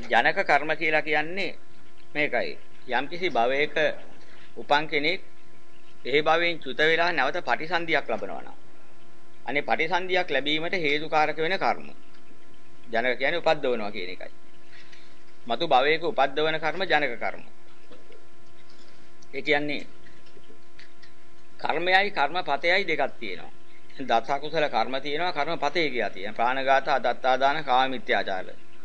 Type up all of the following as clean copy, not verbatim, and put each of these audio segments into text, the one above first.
ජනක කර්ම කියලා කියන්නේ මේකයි. යම්කිසි භවයක උපන් කෙනෙක් ඒ භවයෙන් චුත වෙලා නැවත පටිසන්ධියක් ලබනවා නම් අනේ පටිසන්ධියක් ලැබීමට හේතුකාරක වෙන කර්ම. ජනක කියන්නේ උපද්දවනවා කියන එකයි. මතු භවයක උපද්දවන කර්ම ජනක කර්ම. ඒ කියන්නේ කර්මයයි කර්මපතයයි දෙකක් තියෙනවා. දස කුසල කර්ම තියෙනවා කර්මපතේ කියලා තියෙනවා. ප්‍රාණඝාත, අදත්තාදාන, කාමමිත්‍යාචාර.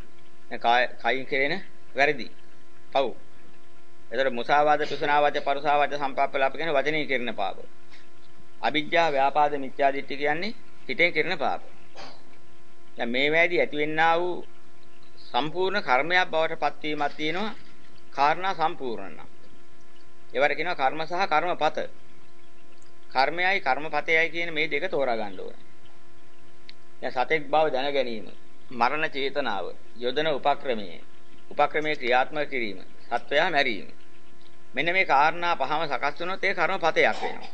කයින් කෙරෙන වැරදි. පව්. එතකොට මුසාවාද, පිසුනාවාද, පරුසාවාද, සම්පාප්පලාප කියන වචනේ කෙරෙන පාප. අවිජ්ජා, ව්‍යාපාද, මිත්‍යාදිට්ඨි කියන්නේ හිතෙන් කෙරෙන පාප. දැන් මේ වේදී ඇතිවෙන්නා වූ සම්පූර්ණ කර්මයක් බවට පත්වීමක් තියෙනවා. කාරණා සම්පූර්ණ නම්. ඒවට කියනවා කර්ම සහ කර්මපත. කර්මයයි කර්මපතයයි කියන මේ දෙක තෝරා ගන්න ඕනේ. දැන් සතෙක් බව දැන ගැනීම, මරණ චේතනාව, යොදන උපක්‍රමයේ ක්‍රියාත්මක කිරීම, සත්වයා මැරීම. මෙන්න මේ කාරණා පහම සකස් වුණොත් ඒ කර්මපතයක් වෙනවා.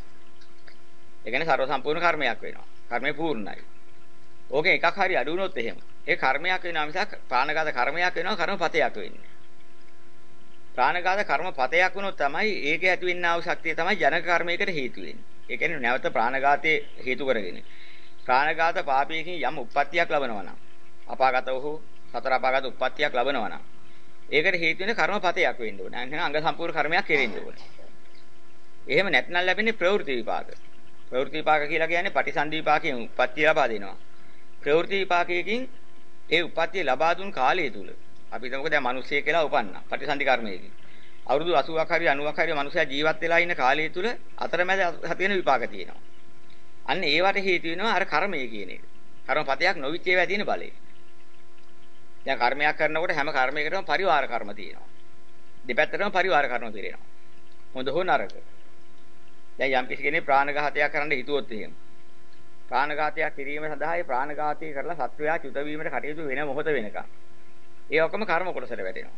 ඒ කියන්නේ ਸਰව සම්පූර්ණ කර්මයක් වෙනවා. කර්මය පූර්ණයි. ඕකේ එකක් හරි අඩු වුණොත් එහෙම ඒ කර්මයක් වෙනවා මිසක් ප්‍රාණඝාත කර්මයක් වෙනවා කර්මපතයක් වෙන්නේ. ප්‍රාණඝාත කර්මපතයක් වුණොත් තමයි ඒකේ ඇතිවෙනා වූ ශක්තිය තමයි ජනක කර්මයකට හේතු වෙන්නේ. ඒ කියන්නේ නැවත ප්‍රාණඝාතයේ හේතු කරගෙන. ප්‍රාණඝාත පාපයකින් යම් උප්පත්තියක් ලබනවා නම් අපාගත වූ සතර අපාගත උප්පත්තියක් ලබනවා නම් ඒකට හේතු වෙන කර්මපතයක් වෙන්න ඕනේ. එහෙනම් අංග සම්පූර්ණ කර්මයක් කෙරෙන්න ඕනේ. එහෙම නැත්නම් ලැබෙන්නේ ප්‍රවෘත්ති විපාක. ප්‍රවෘත්ති විපාක කියලා කියන්නේ පටිසන්ධි විපාකයෙන් උප්පත්තිය ලබා දෙනවා. ප්‍රවෘත්ති විපාකයකින් ඒ උප්පත්තිය ලබා දුන් කාලය තුල අපි හිතමුකෝ දැන් මිනිස්සෙක් කියලා උපන්නා පටිසන්ධි කර්මයකින්. අවුරුදු 80ක් හරි 90ක් හරි මිනිසයා ජීවත් වෙලා ඉන්න කාලය තුල අතරමැද හතින විපාක තියෙනවා. අන්න ඒවට හේතු වෙනවා අර කර්මය කියන එක. කර්මපතයක් නොවිච්ච ඒවා තියෙන බලය. දැන් කර්මයක් කරනකොට හැම කර්මයකටම පරිවාර කර්ම තියෙනවා. දෙපැත්තටම පරිවාර කර්ම පිරෙනවා. හොඳ හෝ නරක. දැන් යම් කිසි කෙනෙක් ප්‍රාණඝාතයක් කරන්න හිතුවොත් එහෙම. ප්‍රාණඝාතයක් කිරීම සඳහා ඒ ප්‍රාණඝාතය කරලා සත්වයා චුත වීමට කටයුතු වෙන මොහොත වෙනකම්. ඒ ඔක්කොම කර්ම කොටසට වැටෙනවා.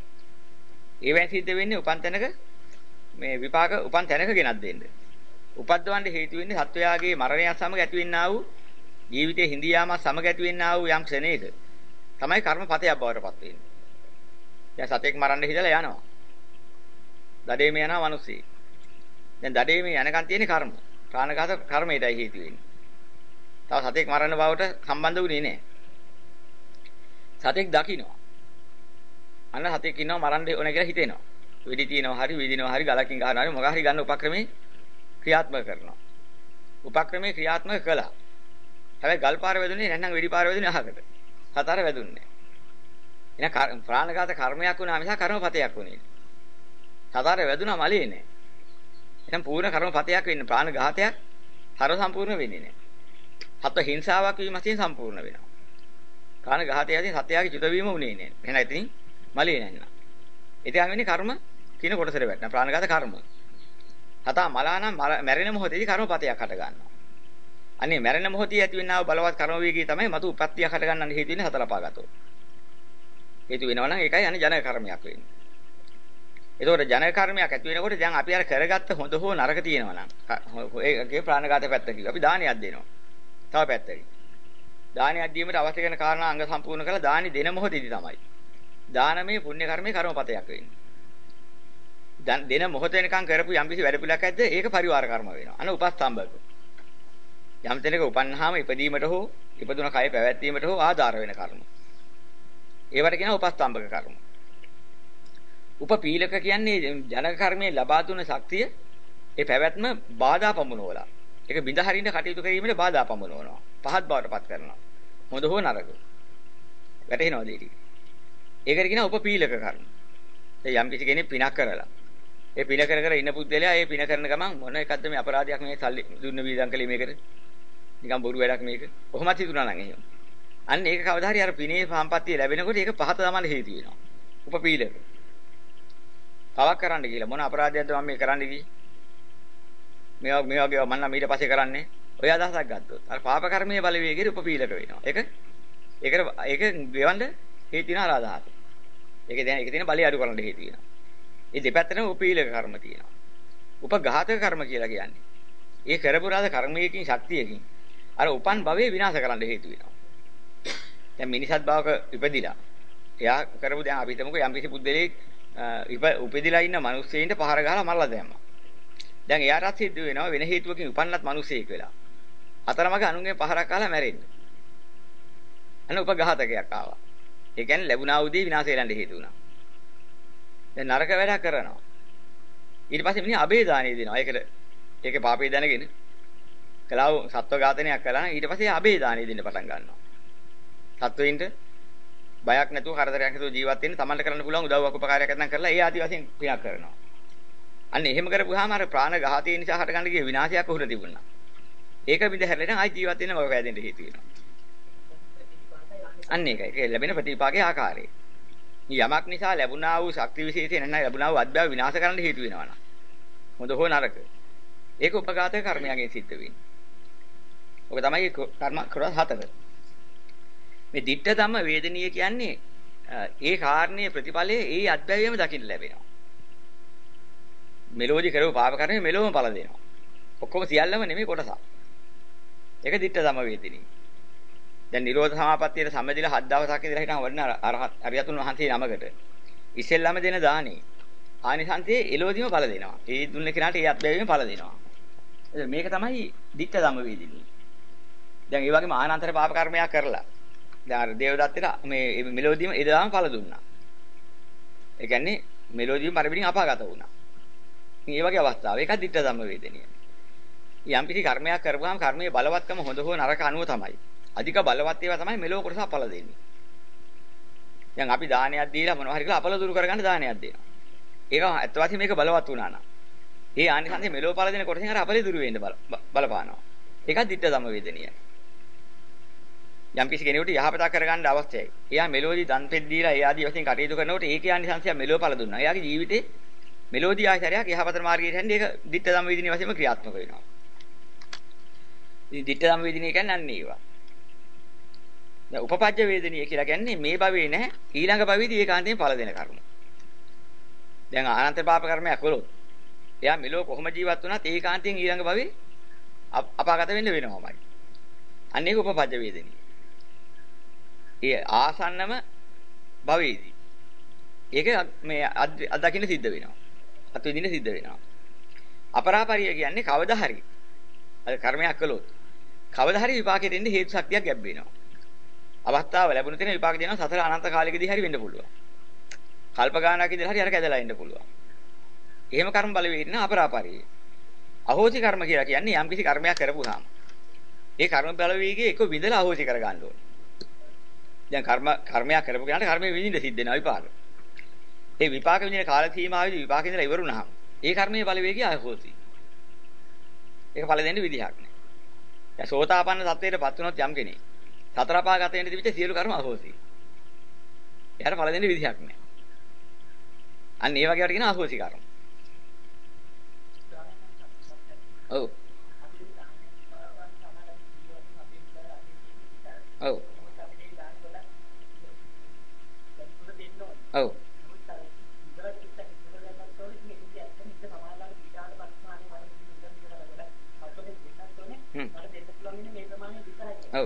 ඒවෙන් සිද්ධ වෙන්නේ උපන් තැනක මේ විපාක උපන් තැනක ගෙනත් දෙන්න. උපද්දවන්න හේතු වෙන්නේ සත්වයාගේ මරණයත් සමග ඇතිවෙනා වූ ජීවිතයේ හිඳියාමත් සමග ඇතිවෙනා වූ යම් ක්ෂණයක තමයි කර්මපතයක් බවට පත් වෙන්නේ. දැන් සතෙක් මරන්න හිතලා යනවා. දඩේම යනවා මිනිස්සෙක්. දැන් දඩේම යනකන් තියෙන කර්ම. ප්‍රාණඝාත කර්මයටයි හේතු වෙන්නේ. තව සතෙක් මරන්න බවට සම්බන්ධ වුණේ නැහැ. සතෙක් දකින්නවා. අන්න සතෙක් ඉන්නව මරන්න ඕන කියලා හිතෙනවා. වෙඩි තියනවා හරි විදිනවා හරි ගලකින් ගහනවා හරි මොකක් හරි ගන්න උපක්‍රමේ ක්‍රියාත්මක කරනවා. උපක්‍රමේ ක්‍රියාත්මක කළා. හැබැයි ගල් පාර වැදුනේ නැත්නම් වෙඩි පාර වැදුනේ අහකට. සතර වැදුන්නේ නැහැ. එන ප්‍රාණඝාත කර්මයක් වුණා මිසක් කර්මපතයක් වුණේ නැහැ. සතර වැදුනා මලේ නැහැ. එහෙනම් පූර්ණ කර්මපතයක් වෙන්නේ ප්‍රාණඝාතයක් හර සම්පූර්ණ වෙන්නේ නැහැ. සත්ව හිංසාවක් වීම වශයෙන් සම්පූර්ණ වෙනවා. ප්‍රාණඝාතයදී සත්‍යයේ චුත වීම උනේ නැහැ. එහෙනම් ඉතින් මලේ නැන්නා. ඉතින් වෙන්නේ කර්ම කින කොටසට වැටෙනවා. ප්‍රාණඝාත කර්ම. හතා මලා නම් මැරෙන මොහොතේදී කර්මපතයක් හට ගන්නවා. අනේ මැරෙන මොහොතේ ඇතිවෙනා වූ බලවත් කර්ම වේගය තමයි මතු උපත්තියක් හට ගන්නන්න හේතු වෙන්නේ හතර පාගතෝ. හේතු වෙනවා නම් ඒකයි අනේ ජනක කර්මයක් වෙන්නේ. ඒතකොට ජනක කර්මයක් ඇති වෙනකොට දැන් අපි අර කරගත්ත හොඳ හෝ නරක තියෙනවා නම් ඒකේ ප්‍රාණඝාත පැත්ත කිව්වා. අපි දානියක් දෙනවා. තව පැත්තකින්. දානියක් දීමට අවශ්‍ය කරන කාරණා අංග සම්පූර්ණ කරලා දානි දෙන මොහොතේදී තමයි දානමය පුණ්‍ය කර්මයේ කර්මපතයක් වෙන්නේ. දැන් දෙන මොහොත වෙනකන් කරපු යම්කිසි වැඩ පිළිලක් ඇද්ද ඒක පරිවාර කර්ම වෙනවා. අන උපස්තම්භක. යම් තැනක උපන්නාම ඉපදීමට හෝ ඉපදුන කය පැවැත්වීමට හෝ ආධාර වෙන කර්ම. ඒවට කියනවා උපස්තම්භක කර්ම. උපපීලක කියන්නේ ජනක කර්මයේ ලබා දුන ශක්තිය ඒ පැවැත්ම බාධා පමුණවලා. ඒක බිඳ හරින්න කටයුතු කිරීමේ බාධා පමුණවනවා. පහත් බවට පත් කරනවා. හොඳ හෝ නරක. වැටහෙනවද ඒක? ඒකට කියනවා උපපීලක කර්ම. ඒ යම් කිසි කෙනෙක් පිනක් කරලා ඒ පින කර කර ඉන්න පුද්ගලයා ඒ පින කරන ගමන් මොන එකක්ද මේ අපරාධයක් මේ සල්ලි දුන්න වීදම් කලේ මේකට නිකන් බොරු වැඩක් මේක. කොහොමද හිතුණා නම් එහෙම. අන්න ඒක කවදා හරි අර පිනේ සම්පත්තිය ලැබෙනකොට ඒක පහත දමන්න හේතු වෙනවා. උපපීලක. කවක් කරන්න කියලා මොන අපරාධයක්ද මම මේ කරන්න ගියේ? මේ වගේ මම නම් ඊට පස්සේ කරන්නේ. ඔය අදහසක් ගත්තොත් අර පාප කර්මයේ බලවේගයේ උපපීලක වෙනවා. ඒක ගෙවන්න හේතු වෙන ආරාධාත. ඒක තියෙන බලය අඩු කරන්න හේතු වෙනවා. මේ දෙපැත්තටම උපපීලක කර්ම තියෙනවා. උපඝාතක කර්ම කියලා කියන්නේ. ඒ කරපු රාද කර්මයකින් ශක්තියකින් අර උපන් භවයේ විනාශ කරන්න හේතු වෙනවා. දැන් මිනිසත් භවක ඉපදිලා එයා කරපු දැන් අපි හිතමුකෝ යම් කිසි පුද්ගලෙක් උපදිලා ඉන්න මිනිස්සෙයින්ට පහර ගහලා මරලා දැම්මා. දැන් එයාටත් සිද්ධ වෙනවා වෙන හේතුවකින් උපන්නත් මිනිසෙක් වෙලා. අතරමඟ අනුන්ගේ පහරක් කාලා මැරෙන්න. අන්න උපඝාතකයක් ආවා. ඒ කියන්නේ ලැබුණා උදී විනාශ වෙලන්න හේතු වුණා. දැන් නරක වැඩක් කරනවා. ඊට පස්සේ මිනිහ අබේදානිය දෙනවා. ඒකේ පාපේ දැනගෙන කලාව සත්ව ඝාතනයක් කළා නම් ඊට පස්සේ අබේදානිය දෙන්න පටන් ගන්නවා. සත්වයින්ට බයක් නැතුව කරදරයක් නැතුව ජීවත් වෙන්න තමන්ට කරන්න පුළුවන් උදව්වක් උපකාරයක් නැත්නම් කරලා ඒ ආදි වශයෙන් ක්‍රියා කරනවා. අන්න එහෙම කරපුවාම අර ප්‍රාණ ඝාතය නිසා හටගන්න ගිය විනාශයක් උහුර තිබුණා. ඒක විඳ හැරෙන්න ආයි ජීවත් වෙන්න බව වැදෙන්න හේතු වෙනවා. අන්න ඒකයි. ඒක ලැබෙන ප්‍රතිපාකයේ ආකාරය. යමක් නිසා ලැබුණා වූ ශක්ති විශේෂය නැත්නම් ලැබුණා වූ අත්බව විනාශ කරන්න හේතු වෙනවා නම්. හොඳ හෝ නරක. ඒක උපඝාතක කර්මයෙන් සිද්ධ වෙන්නේ. ඔක තමයි කර්ම ක්‍රම හතර. මේ ditta ධම්ම වේදනීය කියන්නේ ඒ කාරණේ ප්‍රතිඵලයේ ඒ අත්බැවීම දකින්න ලැබෙනවා. මෙලෝදි කරව පාප කර්මයේ මෙලොවම ඵල දෙනවා. ඔක්කොම සියල්ලම නෙමෙයි කොටසක්. ඒක ditta ධම්ම වේදනීය. දැන් නිරෝධ සමාපත්තියේ සම්මදිලා 7 දවසක් ඉඳලා හිටන් වඩන අරියතුන් වහන්සේ නමකට ඉස්සෙල්ලාම දෙන දානේ ආනිසංසයේ එලෝදිම ඵල දෙනවා. ඒ දුන්න කෙනාට ඒ අත්බැවීම ඵල දෙනවා. මේක තමයි ditta ධම්ම වේදනීය. දැන් ඒ වගේම ආනන්තර පාප කර්මයක් කරලා දැන් අර දේවදත්තට මේ මෙලෝදියම එදාම ඵල දුන්නා. ඒ කියන්නේ මෙලෝදියම පරිපිටින් අපාගත වුණා. ඉතින් මේ වගේ අවස්ථාව ඒකත් ditta ධම්ම වේදනීය. යම් කිසි කර්මයක් කරපුවාම කර්මයේ බලවත්කම හොඳ හෝ නරක අනුව තමයි. අධික බලවත් ඒවා තමයි මෙලෝ කොටස ඵල දෙන්නේ. දැන් අපි දානයක් දීලා මොනවා හරි කියලා අපල දුරු කරගන්න දානයක් දෙනවා. ඒක ඇත්ත වශයෙන්ම මේක බලවත් වුණා නම්. ඒ ආනිසංසය මෙලෝ ඵල දෙන කොටසෙන් අර අපලේ දුරු වෙන්න බලපානවා. ඒකත් ditta ධම්ම වේදනීය. යම් කිසි කෙනෙකුට යහපතක් කරගන්න අවශ්‍යයි. එයා මෙලෝදි දන් පෙත් දීලා ඒ ආදී වශයෙන් කටයුතු කරනකොට ඒකේ ආනිසංසය මෙලෝ ඵල දුන්නා. එයාගේ ජීවිතේ මෙලෝදි ආයතරයක් යහපත මාර්ගයට යන්නේ ඒක ditta ධම්ම වේදනීය වශයෙන්ම ක්‍රියාත්මක වෙනවා. ඉතින් ditta ධම්ම වේදනීය කියන්නේ අන්න ඒවා. දැන් උපපජ්ජ වේදනීය කියලා කියන්නේ මේ භවයේ නැහැ ඊළඟ භවයේදී ඒකාන්තයෙන් ඵල දෙන කර්ම. දැන් අනන්ත පාප කර්මයක් කළොත් එයා මෙලෝ කොහොම ජීවත් වුණත් ඒකාන්තයෙන් ඊළඟ භවයේ අපාගත වෙන්න වෙනවමයි. අන්න ඒක උපපජ්ජ වේදනීය. ඒ ආසන්නම භවයේදී ඒක මේ අත්දකින්න සිද්ධ වෙනවා. අත්විඳින්න සිද්ධ වෙනවා. අපරාපරිය කියන්නේ කවදා හරි අර කර්මයක් කළොත් කවදා හරි විපාකෙට එන්නේ හේතු ශක්තියක් ගැබ් වෙනවා. අවස්ථාව ලැබුණ තැන විපාක දෙනවා සතර අනන්ත කාලෙකදී හරි වෙන්න පුළුවන්. කල්ප ගානක් ඉඳලා හරි අර කැදලා ඉන්න පුළුවන්. එහෙම කර්ම බලවේග ඉන්න අපරාපරිය. අහෝසි කර්ම කියලා කියන්නේ යම් කිසි කර්මයක් කරපුවාම ඒ කර්ම බලවේගයේ එක විඳලා අහෝසි කර ගන්න ඕනේ. දැන් කර්මයක් කරපු කෙනාට කර්මයේ විඳින්න සිද්ධ වෙනවා විපාක. ඒ විපාක විඳින කාල සීමාවෙදී විපාක ඉඳලා ඉවරුනහම ඒ කර්මයේ බලවේගය අහෝසි. ඒක ඵල දෙන්න විදිහක් නෑ. දැන් සෝතාපන්න සත්වයටපත් වුණොත් යම් කෙනෙක් සතර අපාගතයෙන් තිබිච්ච සියලු කර්ම අහෝසි. එයාට ඵල දෙන්න විදිහක් නෑ. අන්න ඒ වගේ වට කියන අහෝසි කර්ම. ඔව්. ඔව්. ඔව්. ඔව්.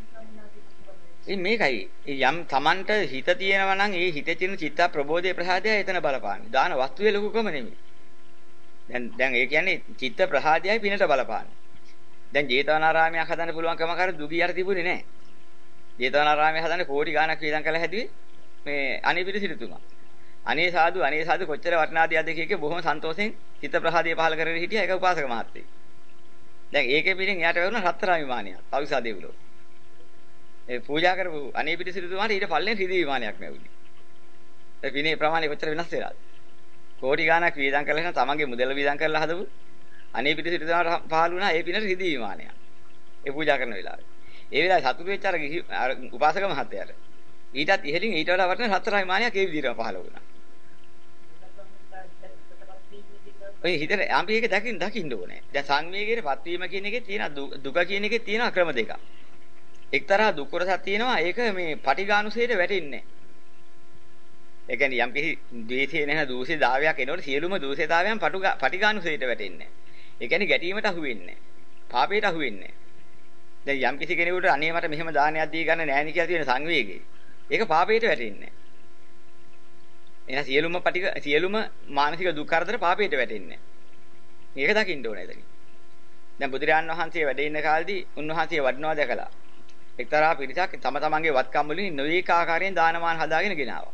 මේකයි යම් Tamanට හිත තියෙනවා නම් ඒ හිතේ තියෙන චිත්ත ප්‍රබෝධයේ ප්‍රසාදය එතන බලපාන්නේ. දාන වස්තුවේ ලොකුකම නෙමෙයි. දැන් ඒ කියන්නේ චිත්ත ප්‍රසාදයයි පිනට බලපාන්නේ. දැන් ජේතවනාරාමයක් හදන්න පුළුවන් කම කර දුගියට තිබුණේ නැහැ. ජේතවනාරාමයක් හදන්න කෝටි ගාණක් වියදම් කළා හැදුවේ මේ අනිපිට සිටුතුමා. අනේ සාදු කොච්චර වටිනාදියක්ද කියකේ බොහොම සන්තෝෂෙන් චිත්ත ප්‍රසාදය පහල කරගෙන හිටියා ඒක උපාසක මහත්තයෙක්. දැන් ඒකේ පිටින් එයාට වැරුණා රත්තරන් විමානයක්. පවිසා දෙවිලෝ. ඒ පූජා කරපු අනේ පිට සිටුතුමාට ඊට පල්ලෙන් රිදී විමානයක් ලැබුණේ. ඒ පිනේ ප්‍රමාණය කොච්චර වෙනස් වෙලාද? කෝටි ගාණක් වියදම් කරලා නම් තමන්ගේ මුදල වියදම් කරලා හදපු අනේ පිට සිටුතුමාට පහළ වුණා ඒ පිනට රිදී විමානයක්. ඒ පූජා කරන වෙලාවේ. ඒ වෙලාවේ සතුටු වෙච්ච අර උපාසක මහත්තයාට ඊටත් ඉහළින් ඊට වඩා වටින රත්තරන් විමානයක් ඒ විදිහටම පහළ වුණා. ඔය හිතේ අපි ඒක දකින්න ඕනේ. දැන් සංවේගයේ පත්වීම කියන එකේ තියෙන දුක කියන එකේ තියෙන ක්‍රම දෙකක්. එක්තරා දුක් කොටසක් තියෙනවා ඒක මේ පටිඝානුසයට වැටෙන්නේ. ඒ කියන්නේ යම් කිසි ද්වේෂය නැහ දෝෂේ දාවයක් එනකොට සියලුම දෝෂේතාවයන් පටිඝානුසයට වැටෙන්නේ. ඒ කියන්නේ ගැටීමට අහු වෙන්නේ. පාපයට අහු වෙන්නේ. දැන් යම් කිසි කෙනෙකුට අනේ මට මෙහෙම දානයක් දී ගන්න නැහැ නේ කියලා තියෙන සංවේගය. ඒක පාපයට වැටෙන්නේ. එහෙනම් සියලුම මානසික දුක් කරදර පාපයට වැටෙන්නේ. මේක දකින්න ඕනේ එතන. දැන් බුදුරජාන් වහන්සේ වැඩ ඉන්න කාලේදී උන්වහන්සේ වඩනවා දැකලා එක්තරා පිරිසක් තම තමන්ගේ වත්කම් වලින් නොවේක ආකාරයෙන් දානමාන හදාගෙන ගෙනාවා.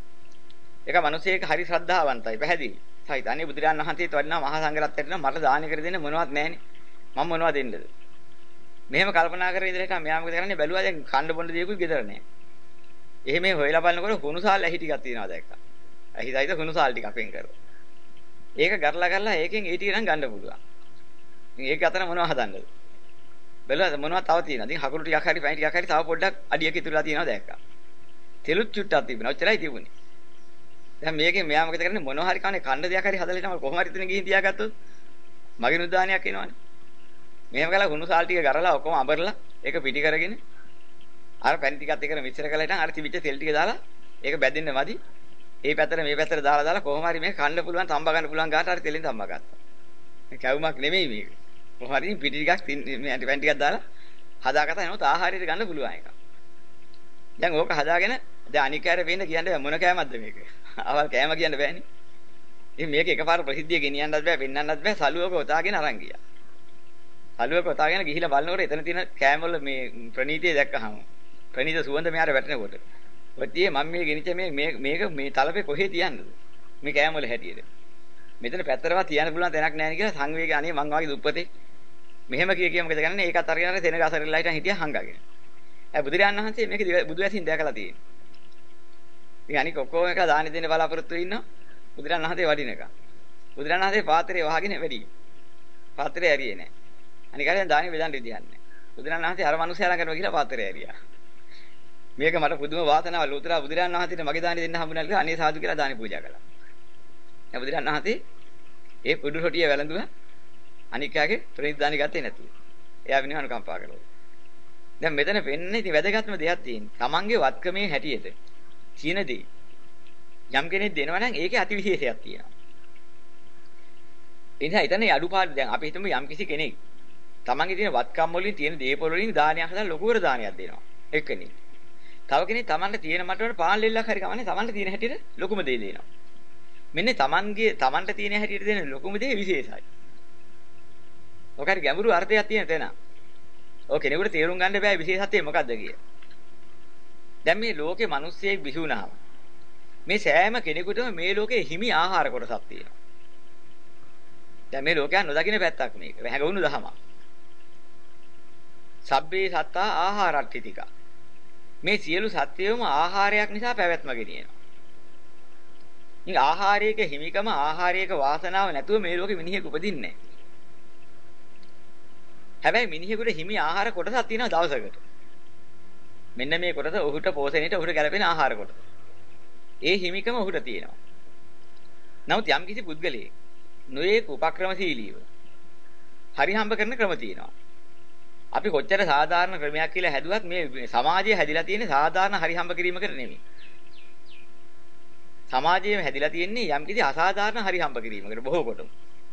ඒක මිනිසෙක් හරි ශ්‍රද්ධාවන්තයි පැහැදිලි. සයිත අනේ බුදුරජාන් වහන්සේත් වඩනවා මහා සංඝරත්නයට මට දාන කර දෙන්න මොනවත් නැහැනේ. මම මොනවද දෙන්නද? මෙහෙම කල්පනා කරගෙන ඉඳලා හිටා මෙයා මොකද කරන්නේ බැලුවා දැන් කණ්ඩ බොණ්ඩ දෙයක්වත් ගෙදර නැහැ. එහෙම හොයලා බලනකොට හුණුසාල් ඇහි ටිකක් තියෙනවා දැක්කා. ඇහි සහිත හුණුසාල් ටිකක් වෙන් කරලා. ඒක ගරලා ඒකෙන් ඒ ටික නම් ගන්න පුළුවන්. ඉතින් ඒක අතර මොනවද හදන්නද? බැලුවා මොනවද තව තියෙනවද? ඉතින් හකුරු ටිකක් හරි පැණි ටිකක් හරි තව පොඩ්ඩක් අඩියක ඉතුරුලා තියෙනවා දැක්කා. තෙලුත් චුට්ටක් තිබුණා. ඔච්චරයි තිබුණේ. දැන් මේකෙන් මෙයා මොකද කරන්නේ මොනවා හරි කන්නේ කන්න දෙයක් හරි හදලා ඉතම කොහොම හරි ඉතින් ගිහින් තියාගත්තොත් මගේ නුදානයක් එනවනේ. මෙහෙම කළා හුණුසාල් ටික ගරලා ඔක්කොම අඹරලා ඒක පිටි කරගෙන අර පැණි ටිකත් එක්ක මිශ්‍ර කරලා ඉතින් අර තිබිච්ච තෙල් ටික දාලා ඒක බැදින්න මදි. මේ පැත්තට මේ පැත්තට දාලා කොහොම හරි මේක කන්න පුළුවන් තම්බ ගන්න පුළුවන් ගාට හරි තෙලෙන් තම්බ ගත්තා. මේ කැවුමක් නෙමෙයි මේක. කොහොම හරි පිටි ටිකක් මේ ඇටි පැණි ටිකක් දාලා හදාගත්තා එනොත් ආහාරයට ගන්න පුළුවන් එක. දැන් ඕක හදාගෙන දැන් අනික ඇර වෙන්න කියන්නේ මොන කෑමක්ද මේක? අවල් කෑම කියන්න බෑනේ. ඉතින් මේක එකපාර ප්‍රසිද්ධිය ගෙනියන්නත් බෑ, පෙන්වන්නත් බෑ. සලුවක ඔතාගෙන අරන් ගියා. සලුවක ඔතාගෙන ගිහිලා බලනකොට එතන තියෙන කෑම වල මේ ප්‍රණීතිය දැක්කහම ප්‍රණීත සුවඳ මෙයාට වැටෙනකොට ඔතියේ මම මේ ගෙනිච්ච මේක මේ තලපේ කොහේ තියන්නද? මේ කෑම වල හැටියට. මෙතන පැත්තරවත් තියන්න පුළුවන් තැනක් නැහැ නේ කියලා සංවේගය අනේ මං වාගේ දුප්පතේ. මෙහෙම කිය මොකද කරන්නේ? ඒකත් අරගෙන සෙනග අසරෙල්ලා හිටන් හිටියා හංගගෙන. බුදුරජාණන් වහන්සේ මේක බුදු ඇසින් දැකලා තියෙනවා. ඉතින් අනික ඔක්කොම එක දානි දෙන්න බලාපොරොත්තු වෙනවා. බුදුරජාණන් වහන්සේ වඩින එක. බුදුරජාණන් වහන්සේ පාත්‍රය වහගෙන වැඩි. පාත්‍රය ඇරියේ නැහැ. අනික හරියට දානි බෙදන්න විදියක් නැහැ. බුදුරජාණන් වහන්සේ අර මිනිස්සයා ළඟ කරනවා කියලා පාත්‍රය ඇරියා. මේක මට පුදුම වාසනාවක්. ලෝතර බුදුරජාණන් වහන්සේට මගේ දානි දෙන්න හම්බුනා කියලා අනේ සාදු කියලා දානි පූජා කළා. දැන් බුදුරජාණන් වහන්සේ ඒ පුඩු රොටිය වැළඳුවා. අනිකයාගේ ප්‍රණීත දානි ගත්තේ නැතුව. එයා විනවන කම්පා කළා. දැන් මෙතන වෙන්නේ ඉතින් වැදගත්ම දෙයක් තියෙනවා. තමන්ගේ වත්කමේ හැටියට චීනදී යම් කෙනෙක් දෙනවා නම් ඒකේ අතිවිශේෂයක් තියෙනවා. ඒ නිසා ඊතනේ අඩුපාඩු දැන් අපි හිතමු යම් කිසි කෙනෙක් තමන්ගේ තියෙන වත්කම් වලින් තියෙන දේපොළ වලින් දානයක් හදලා ලොකුවර දානයක් දෙනවා. එක්කෙනෙක්. තව කෙනෙක් තමන්ට තියෙන මට්ටමට පාන් ලෙල්ලක් හරි කමන්නේ තමන්ට තියෙන හැටියට ලොකුම දේ දෙනවා. මෙන්න තමන්ට තියෙන හැටියට දෙන ලොකුම දේ විශේෂයි. ඔකට ගැඹුරු අර්ථයක් තියෙන තැන. ඔය කෙනෙකුට තේරුම් ගන්න බෑ විශේෂත්වය මොකක්ද කියලා. දැන් මේ ලෝකේ මිනිස්සෙක් බිහි වුණාම මේ සෑම කෙනෙකුටම මේ ලෝකේ හිමි ආහාර කොටසක් තියෙනවා. දැන් මේ ලෝකයන් නොදකින්න පැත්තක් මේක. වැහගුණු දහම. සබ්බේ සත්තා ආහාරට්ඨිතික. මේ සියලු සත්‍යයම ආහාරයක් නිසා පැවැත්ම ගෙනියනවා. මේ ආහාරයක හිමිකම ආහාරයක වාසනාව නැතුව මේ ලෝකෙ මිනිහෙක් උපදින්නේ නැහැ. හැබැයි මිනිහෙකුට හිමි ආහාර කොටසක් තියෙනවා දවසකට. මෙන්න මේ කොටස ඔහුට පෝෂණයට ඔහුට ගැලපෙන ආහාර කොටස. ඒ හිමිකම ඔහුට තියෙනවා. නමුත් යම් කිසි පුද්ගලයෙක් නොයේක උපක්‍රමශීලීව හරි හම්බ කරන ක්‍රම තියෙනවා. අපි කොච්චර සාධාරණ ක්‍රමයක් කියලා හැදුවත් මේ සමාජයේ හැදිලා තියෙන සාධාරණ හරි හම්බ කිරීමකට නෙමෙයි. සමාජයේ හැදිලා තියෙන්නේ යම් කිසි අසාධාරණ හරි හම්බ කිරීමකට බොහෝ කොටම.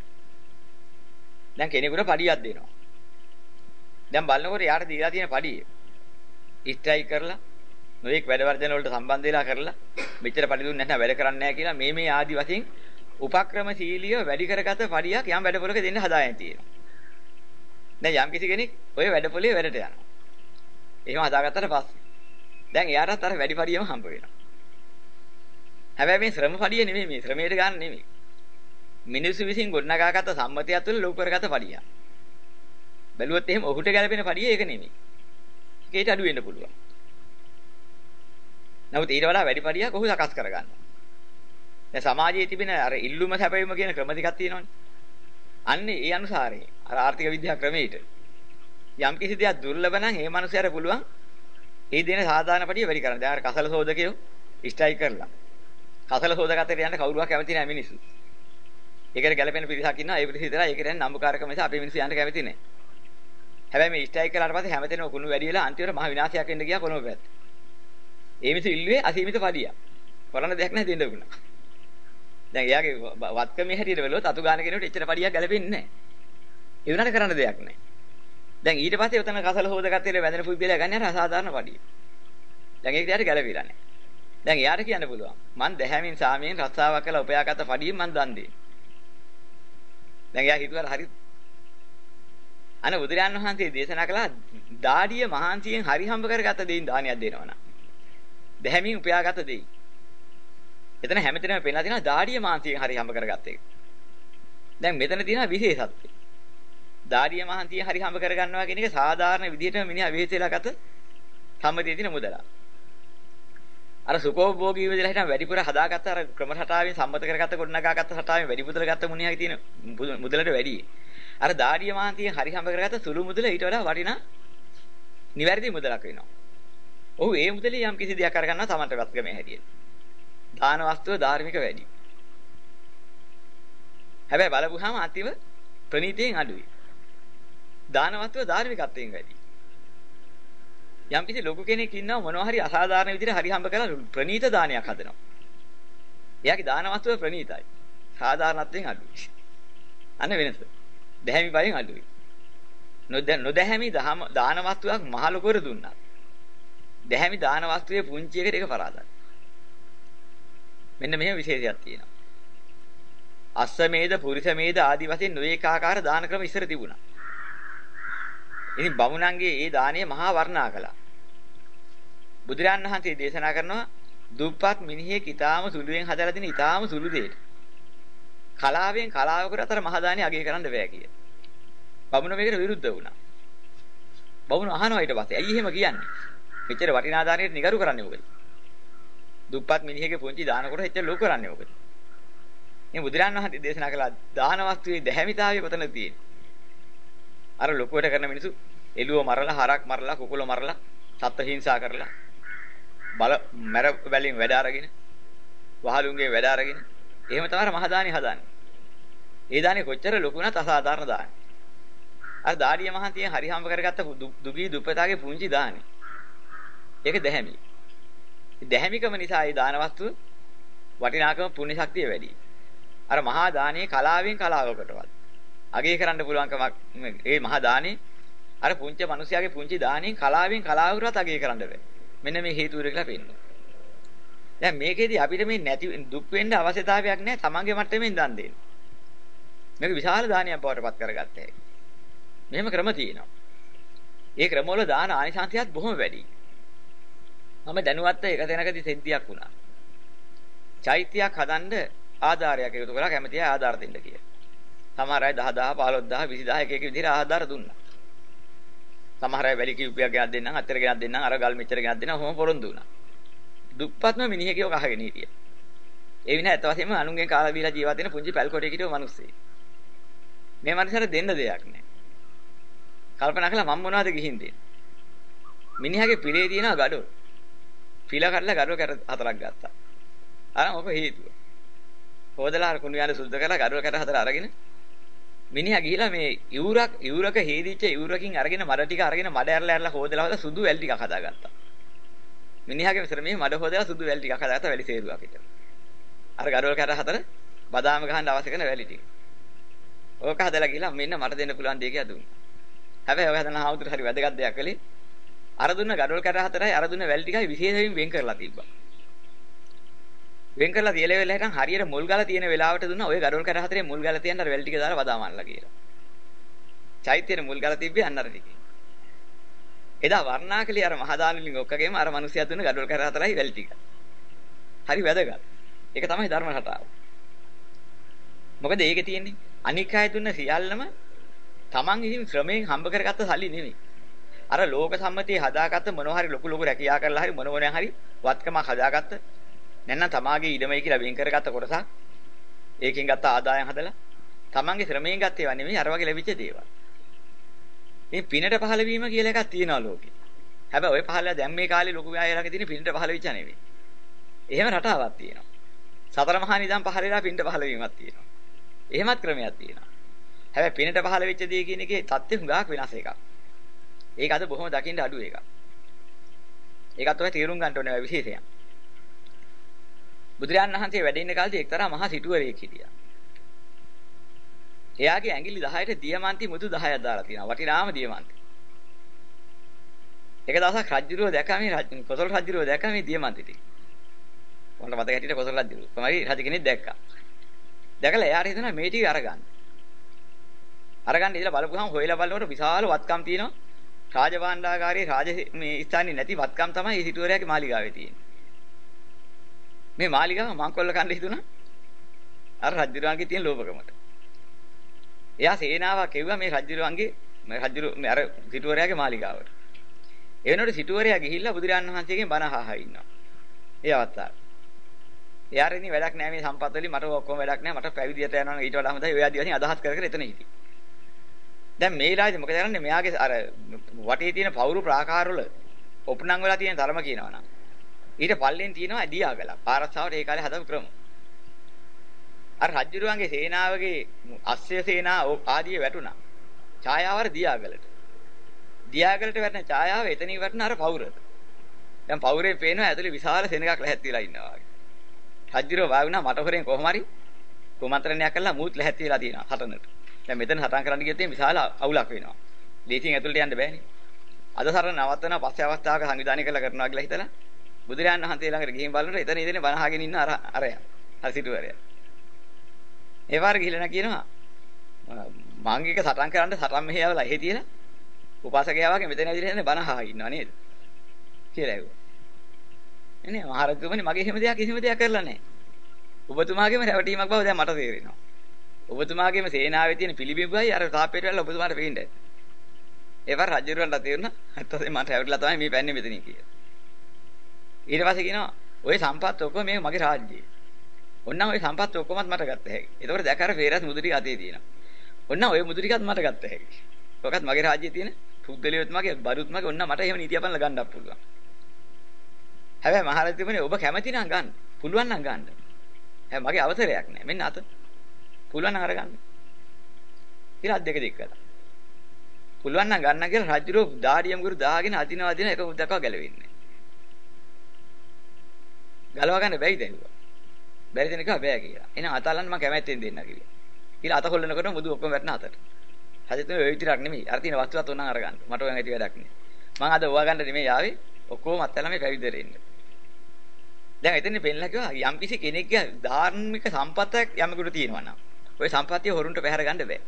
දැන් කෙනෙකුට පඩියක් දෙනවා. දැන් බලනකොට යාට දීලා තියෙන පඩිය ස්ට්‍රයික් කරලා නොඑක් වැඩ වර්ධන වලට සම්බන්ධ වෙලා කරලා මෙච්චර පඩි දුන්නේ නැත්නම් වැඩ කරන්නේ නැහැ කියලා මේ ආදි වශයෙන් උපක්‍රමශීලීව වැඩි කරගත පඩියක් යම් වැඩපොලක දෙන්න හදාගෙන තියෙනවා. දැන් යම් කිසි කෙනෙක් ওই වැඩපොලේ වැඩට යනවා. එහෙම හදාගත්තට පස්සේ දැන් එයාටත් අර වැඩි පඩියම හම්බ වෙනවා. හැබැයි මේ ශ්‍රම පඩිය නෙමෙයි මේ ශ්‍රමයට ගන්න නෙමෙයි. මිනිස්සු විසින් ගොඩනගාගත්ත සම්මතය තුළ ලොකු කරගත්ත පඩියක්. බැලුවොත් එහෙම ඔහුට ගැලපෙන පඩිය ඒක නෙමෙයි. ඒකට අඩු වෙන්න පුළුවන්. නමුත් ඊට වඩා වැඩි පඩියක් ඔහු සකස් කරගන්නවා. දැන් සමාජයේ තිබෙන අර ඉල්ලුම සැපයීම කියන ක්‍රම ටිකක් තියෙනවනේ. අන්නේ ඒ අනුසාරයෙන් අර ආර්ථික විද්‍යා ක්‍රමයට යම් කිසි දෙයක් දුර්ලභ නම් ඒ මනුස්සයාට පුළුවන් ඒ දෙන සාධාරණ පඩිය වැඩි කරන්න. දැන් අර කසල සෝදකයෝ ස්ට්‍රයික් කරලා. කසල සෝදකතේ යන්න කවුරුවක් කැමති නැහැ මිනිස්සු. ඒකට ගැලපෙන පිරිසක් ඉන්නවා. ඒ පිරිස විතරයි ඒකට යන්න නම්බුකාරකම නිසා අපේ මිනිස්සු යන්න කැමති නැහැ. හැබැයි මේ ස්ට්‍රයික් කළාට පස්සේ හැමතැනම කුණු වැඩි වෙලා අන්තිමට මහ විනාශයක් වෙන්න ගියා කොනෝ පැත්ත. ඒ මිනිස්සු ඉල්ලුවේ අසීමිත පඩියක්. කරන්න දෙයක් නැහැ දෙන්න උනා. දැන් එයාගේ වත්කමේ හැටියට බැලුවොත් අතු ගන්න කෙනෙකුට එච්චර පඩියක් ගැලපෙන්නේ නැහැ. ඒ වුණාට කරන්න දෙයක් නැහැ. දැන් ඊට පස්සේ උතන කසල හොදගත්තේ වැදෙන පුද්ගලයා ගන්න අර අසාධාරණ පඩිය. දැන් ඒක දිහාට ගැලපෙලා නැහැ. දැන් එයාට කියන්න පුළුවන්. මං දැහැමින් සාමියෙන් රස්සාවක් කළා උපයාගත පඩියෙන් මං දන් දෙන්නේ. දැන් එයා හිතුවා හරි. අනේ බුදුරජාණන් වහන්සේ දේශනා කළා දාඩිය මහන්සියෙන් හරි හම්බ කරගත්ත දෙයින් දානයක් දෙනවනම්. දැහැමින් උපයාගත දෙයි. එතන හැමතැනම පෙන්නලා තියෙනවා දාඩිය මහන්සියෙන් හරි හම්බ කරගත්ත එක. දැන් මෙතන තියෙනවා විශේෂත්වය. දාඩිය මහන්සියෙන් හරි හම්බ කරගන්නවා කියන එක සාධාරණ විදිහටම මිනිහා විශේෂලා ගත සම්මතියේ තියෙන මුදලක්. අර සුඛෝභෝගී විදිහට හිටන් වැඩිපුර හදාගත්ත අර ක්‍රම රටාවෙන් සම්මත කරගත්ත ගොඩනගාගත්ත රටාවෙන් වැඩි මුදල ගත්ත මුනිහාගේ තියෙන මුදලට වැඩි. අර දාඩිය මහන්සියෙන් හරි හම්බ කරගත්ත සුළු මුදල ඊට වඩා වටිනා නිවැරදි මුදලක් වෙනවා. ඔහු ඒ මුදලේ යම් කිසි දෙයක් අරගන්නවා තමන්ට වත්ගමේ හැටියට. දාන වස්තුව ධාර්මික වැඩි. හැබැයි බලපුවාම අන්තිම ප්‍රණීතයෙන් අඩුයි. දාන වස්තුව ධාර්මිකත්වයෙන් වැඩි. යම් කිසි ලොකු කෙනෙක් ඉන්නවා මොනවා හරි අසාධාරණ විදිහට හරි හම්බ කරලා ප්‍රණීත දානයක් හදනවා. එයාගේ දාන වස්තුව ප්‍රණීතයි. සාධාරණත්වයෙන් අඩුයි. අන්න වෙනස. දැහැමි බයෙන් අඩුයි. නොදැහැමි දාන වස්තුවක් මහ ලොකුවර දුන්නා. දැහැමි දාන වස්තුවේ පුංචි එකට ඒක පරාදයි. මෙන්න මෙහෙම විශේෂයක් තියෙනවා. අස්සමේද පුරිසමේද ආදි වශයෙන් නොඒක ආකාර දාන ක්‍රම ඉස්සර තිබුණා. ඉතින් බමුණන්ගේ ඒ දාණය මහා වර්ණා කළා. බුදුරජාණන් වහන්සේ දේශනා කරනවා දුප්පත් මිනිහෙක් ඊටාම සුළුවෙන් හදලා දෙන ඊටාම සුළු දෙයක්. කලාවෙන් කලාවකට අතර මහා දාණය අගය කරන්න බෑ කිය. බමුණ මේකට විරුද්ධ වුණා. බමුණ අහනවා ඊට පස්සේ ඇයි එහෙම කියන්නේ? මෙච්චර වටිනා දාණයට නිගරු කරන්නේ මොකද? දුප්පත් මිනිහෙක්ගේ පුංචි දාන කොට එච්චර ලොකු කරන්නේ මොකද? මේ බුදුරජාණන් වහන්සේ දේශනා කළා දාන වස්තුවේ දැහැමිතාවය කොතනද තියෙන්නේ? අර ලොකුවට කරන මිනිස්සු එළුව මරලා හරක් මරලා කුකුල මරලා සත්ත්ව හිංසා කරලා බල මර වලින් වැඩ අරගෙන වහලුන්ගේ වැඩ අරගෙන එහෙම තමයි මහ දානි හදාන්නේ. ඒ දානේ කොච්චර ලොකු වුණත් අසාධාරණ දානේ. අර දාඩිය මහන්තියෙන් හරි හම්බ කරගත්ත දුගී දුප්පතාගේ පුංචි දානේ. ඒක දැහැමි. දැහැමිකම නිසා ඒ දාන වස්තුව වටිනාකම පුණ්‍ය ශක්තිය වැඩි. අර මහා දානේ කලාවෙන් කලාවකටවත් අගය කරන්න පුළුවන්කමක් ඒ මහා දානේ අර පුංචි මිනිසයාගේ පුංචි දානෙන් කලාවෙන් කලාවකටවත් අගය කරන්න බෑ. මෙන්න මේ හේතුව කියලා පෙන්නනවා. දැන් මේකෙදි අපිට මේ නැති දුක් වෙන්න අවශ්‍යතාවයක් නැහැ. තමන්ගේ මට්ටමින් දන් දෙන්න. මේක විශාල දානයක් බවට පත් කරගත්ත හැකි. මෙහෙම ක්‍රම තියෙනවා. ඒ ක්‍රමවල දාන ආනිසංසයත් බොහොම වැඩි. මම දැනුවත්ව එක තැනකදී සිද්ධියක් වුණා. චෛත්‍යයක් හදන්න ආධාරයක් එකතු කරලා කැමතියි ආධාර දෙන්න කියලා. සමහර අය 10000 15000 20000 එක එක විදිහට ආධාර දුන්නා. සමහර අය වැලි කිව්පියක් ගෙනත් දෙන්නම් අතර ගෙනත් දෙන්නම් අර ගල් මෙච්චර ගෙනත් දෙන්නම් කොහොම පොරොන්දු වුණා. දුප්පත්ම මිනිහෙක් ඔක අහගෙන හිටියා. ඒ විනා ඇත්ත වශයෙන්ම අනුන්ගෙන් කාලා බීලා ජීවත් වෙන පුංචි පැල්කොටේ හිටිය මිනිස්සෙක්. මේ මනුස්සයාට දෙන්න දෙයක් නැහැ. කල්පනා කළා මම මොනවද ගිහින් දෙන්නේ? මිනිහාගේ පිළේ තියෙනවා gadol. පිළ කඩලා gadol කැට හතරක් ගත්තා. අර මොක හේතුව? හොදලා අර කුණු යන සුද්ධ කරලා gadol කැට හතර අරගෙන මිනිහා ගිහිලා මේ ඉවුරක හේදිච්ච ඉවුරකින් අරගෙන මඩ ටික අරගෙන මඩ ඇරලා හොදලා සුදු වැල් ටිකක් හදාගත්තා. මිනිහාගේ ශ්‍රමයේ මඩ හොදලා සුදු වැල් ටිකක් හදාගත්තා වැලි සේරුවක් විතර. අර gadol කැට හතර බදාම ගහන්න අවශ්‍ය කරන වැලි ටික. ඕක හදලා ගිහලා මෙන්න මට දෙන්න පුළුවන් දෙය කියලා දුන්නා. හැබැයි ඔය හදන ආවුතර හරි වැදගත් දෙයක් කළේ අර දුන්න gadol කැට හතරයි අර දුන්න වැල් ටිකයි විශේෂයෙන් වෙන් කරලා තිබ්බා. වෙන් කරලා තියලා වෙලා හිටන් හරියට මුල් ගාලා තියෙන වෙලාවට දුන්නා ඔය gadol කැට හතරේ මුල් ගාලා තියන්න අර වැල් ටික දාලා බදාමන්නලා කියලා. චෛත්‍යයේ මුල් ගාලා තිබ්බේ අන්න අර ටිකේ. එදා වර්ණාකලිය අර මහදානලින් ඔක්කගේම අර මිනිස්සයා දුන්න gadol කැට හතරයි වැල් ටික. හරි වැදගත්. ඒක තමයි ධර්ම රටාව. මොකද ඒකේ තියෙන්නේ අනික් අය දුන්න සියල්ලම තමන් ඉතින් ශ්‍රමයෙන් හම්බ කරගත්ත සල්ලි නෙමෙයි. අර ලෝක සම්මතිය හදාගත්ත මොනවා හරි ලොකු රැකියා කරලා හරි මොන හරි වත්කමක් හදාගත්ත නැත්නම් තමාගේ ඉඩමයි කියලා වෙන් කරගත්ත කොටසක් ඒකෙන් ගත්ත ආදායම් හදලා තමන්ගේ ශ්‍රමයෙන් ගත්ත ඒවා නෙමෙයි අර වගේ ලැබිච්ච දේවල්. මේ පිනට පහළ වීම කියලා එකක් තියෙනවා ලෝකේ. හැබැයි ওই පහළ දැන් මේ කාලේ ලොකු අයලක තියෙන පිනට පහළ වෙච්ච නෙමෙයි. එහෙම රටාවක් තියෙනවා. සතර මහා නිදන් පහළ වෙලා පිනට පහළ වීමක් තියෙනවා. එහෙමත් ක්‍රමයක් තියෙනවා. හැබැයි පිනට පහළ වෙච්ච දේ කියන එකේ தත්ත්වෙ හුඟක් වෙනස් එකක්. ඒක අද බොහොම දකින්න අඩු එකක්. ඒකත් ඔය තීරුම් ගන්න ඕනේ ඔය විශේෂයක්. බුදුරජාණන් වහන්සේ වැඩ ඉන්න කාලේ එක්තරා මහා සිටුවරයෙක් හිටියා. එයාගේ ඇඟිලි 10ට දියමන්ති මුතු 10ක් දාලා තියෙනවා. වටිනාම දියමන්ති. එක දවසක් රජුරෝ දැක්කම මේ කොසල් රජුරෝ දැක්කම මේ දියමන්ති ටික. මට මතක හිටියට කොසල් රජු. තමයි රජ කෙනෙක් දැක්කා. දැකලා එයාට හිතෙනවා මේ ටික අරගන්න. අරගන්න ඉතලා බලපුවහම හොයලා බලනකොට විශාල වත්කම් තියෙනවා. රාජභාණ්ඩාගාරයේ රාජ මේ ස්ථානේ නැති වත්කම් තමයි මේ සිටුවරයාගේ මාලිගාවේ තියෙන්නේ. මේ මාලිගාව මංකොල්ල කන්න හිතුණා. අර රජුරුවන්ගේ තියෙන ලෝභකමට. එයා සේනාවක් කෙව්වා මේ රජුරුවන්ගේ මේ අර සිටුවරයාගේ මාලිගාවට. ඒ වෙනකොට සිටුවරයා ගිහිල්ලා බුදුරජාණන් වහන්සේගෙන් බණ අහා ඉන්නවා. ඒ අවස්ථාවේ. එයාට ඉතින් වැඩක් නැහැ මේ සම්පත් වලින් මට ඔක්කොම වැඩක් නැහැ මට පැවිදියට යනවා නම් ඊට වඩා හොඳයි ඔය ආදී වශයෙන් අදහස් කර කර එතන හිටියේ. දැන් මේ ඉලාජේ මොකද කරන්නේ මෙයාගේ අර වටේ තියෙන පවුරු ප්‍රාකාර වල ඔප්නං වෙලා තියෙන ධර්ම කියනවා නම් ඊට පල්ලෙන් තියෙනවා දියාගලක්. ආරක්ෂාවට ඒ කාලේ හදපු ක්‍රම. අර රජුරුවන්ගේ සේනාවගේ අස්ය සේනාව ආදී වැටුණා. ඡායාවර දියාගලට. දියාගලට වැටෙන ඡායාව එතනින් වැටෙන අර පවුරට. දැන් පවුරේ පේනවා ඇතුලේ විශාල සෙනඟක් ලැහැත්තිලා ඉන්නවා වගේ. රජුරුව වාගුණා මට හොරෙන් කොහොම හරි කුමන්ත්‍රණයක් කළා මූත් ලැහැත්තිලා තියෙනවා හටනට. දැන් මෙතන සටන් කරන්න ගියොත් විශාල අවුලක් වෙනවා. ලේසියෙන් ඇතුළට යන්න බෑනේ. අද සරණ නවත්තන පස්සේ අවස්ථාවක සංවිධානය කළා කරනවා කියලා හිතලා බුදුරජාණන් වහන්සේ ළඟට ගිහින් බලනකොට එතන ඉඳගෙන බණ අහගෙන ඉන්න අරයා. අර සිටුවරයා. ඒ වාර ගිහිල්ලා කියනවා මංගික සටන් කරන්න සටන් මෙහෙයවලා එහෙ තියලා උපාසකයා වගේ මෙතන ඇවිල්ලා ඉන්නේ බණ අහා ඉන්නවා නේද? කියලා ඇහුවා. එනේ මහරජතුමනි මගේ හැම දෙයක් කිසිම දෙයක් කරලා නැහැ. ඔබතුමාගේම රැවටීමක් බව දැන් මට තේරෙනවා. ඔබතුමාගේම සේනාවේ තියෙන පිළිබිඹුවයි අර තාප්පේට වෙලා ඔබතුමාට පේන්නේ. ඒවර රජුරවන්ට තේරුණා. අත්තසේ මට රැවටිලා තමයි මේ පැන්නේ මෙතනින් කියලා. ඊට පස්සේ කියනවා ඔය සම්පත් ඔක්කොම මේ මගේ රාජ්‍යයේ. ඔන්නම් ඔය සම්පත් ඔක්කොමත් මට ගත්ත හැකි. ඒතකොට දැක අර ෆේරස් මුදුරි අතේ තියෙනවා. ඔන්න ඔය මුදුරි ටිකත් මට ගත්ත හැකි. ඔකත් මගේ රාජ්‍යයේ තියෙන පුද්දලියොත් මගේ බරුත් මගේ ඔන්න මට එහෙම නීතිය බලලා ගන්නත් පුළුවන්. හැබැයි මහරජතුමනි ඔබ කැමති නම් ගන්න. පුළුවන් නම් ගන්න. හැබැයි මගේ අවසරයක් නැහැ. මෙන්න අත. පුළුවන් නම් අරගන්න. කියලා අත් දෙක දික් කළා. පුළුවන් නම් ගන්න කියලා රජුරෝ දාඩියම් ගුරු දාගෙන අදිනවා එක මුද්දක්ව ගැලවෙන්නේ. ගලව ගන්න බැයිද ඇහුවා. බැරි දෙන එක බෑ කියලා. එහෙනම් අතල්ලන්න මම කැමැත්තෙන් දෙන්න කියලා. කියලා අත කොල්ලනකොට මුදු ඔක්කොම වැටෙන අතට. රජතුමනි ඔය විතරක් නෙමෙයි. අර තියෙන වස්තුවත් උනන් අරගන්න. මට ඔයන් ඇති වැඩක් නෙමෙයි. මම අද ඕවා ගන්න නෙමෙයි ආවේ. ඔක්කොම අත්හැරලා මේ පැවිදිට එන්න. දැන් එතන පෙන්නලා කිව්වා යම්කිසි කෙනෙක්ගේ ධාර්මික සම්පතක් යමෙකුට තියෙනවා නම් ඔය සම්පත්තිය හොරුන්ට පැහැර ගන්න බෑ.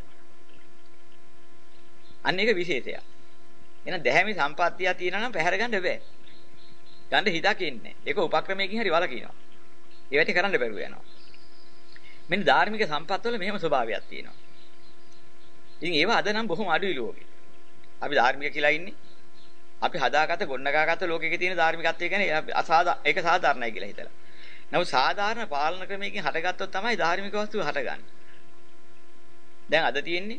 අන්න ඒක විශේෂයක්. එහෙනම් දැහැමි සම්පත්තිය තියෙනවා නම් පැහැර ගන්න බෑ. ගන්න හිතක් ඉන්නේ. ඒක උපක්‍රමයකින් හරි වලකිනවා. ඒවට කරන්න බැරුව යනවා. මෙන්න ධාර්මික සම්පත් වල මෙහෙම ස්වභාවයක් තියෙනවා. ඉතින් ඒව අද නම් බොහොම අඩුයි ලෝකේ. අපි ධාර්මික කියලා ඉන්නේ. අපි හදාගත්ත ගොඩනගාගත්ත ලෝකෙක තියෙන ධාර්මිකත්වය කියන්නේ ඒක සාධාරණයි කියලා හිතලා. නමුත් සාධාරණ පාලන ක්‍රමයකින් හටගත්තොත් තමයි ධාර්මික වස්තුව හටගන්නේ. දැන් අද තියෙන්නේ